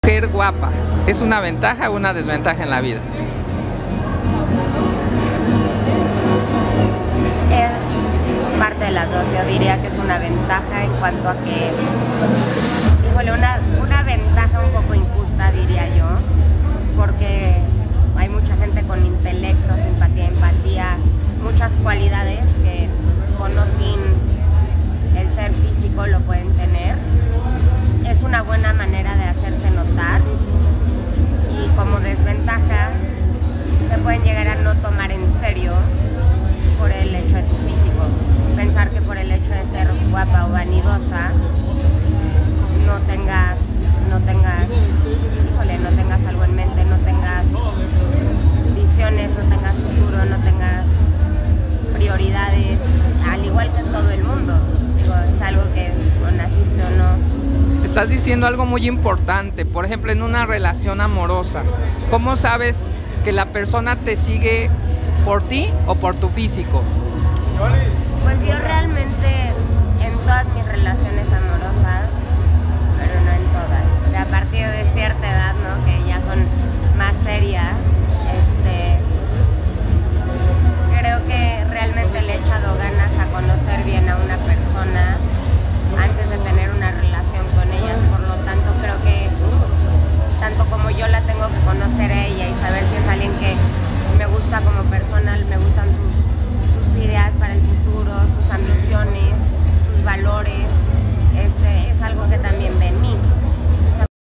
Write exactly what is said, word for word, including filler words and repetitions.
Mujer guapa, ¿es una ventaja o una desventaja en la vida? Es parte de las dos. Yo diría que es una ventaja en cuanto a que, híjole, una, una ventaja un poco injusta, diría yo, porque hay mucha gente con intelecto, simpatía, empatía, muchas cualidades que con o sin el ser físico lo pueden tener. Es una buena manera de hacerse notar, y como desventaja te pueden llegar a no tomar en serio por el hecho de tu físico. Pensar que por el hecho de ser guapa o vanidosa no tengas, no tengas, híjole, no tengas algo en mente, no tengas visiones, no tengas futuro, no tengas prioridades, al igual que en todo el mundo. Digo, es algo que o naciste o no. Estás diciendo algo muy importante, por ejemplo, en una relación amorosa. ¿Cómo sabes que la persona te sigue por ti o por tu físico? Pues yo realmente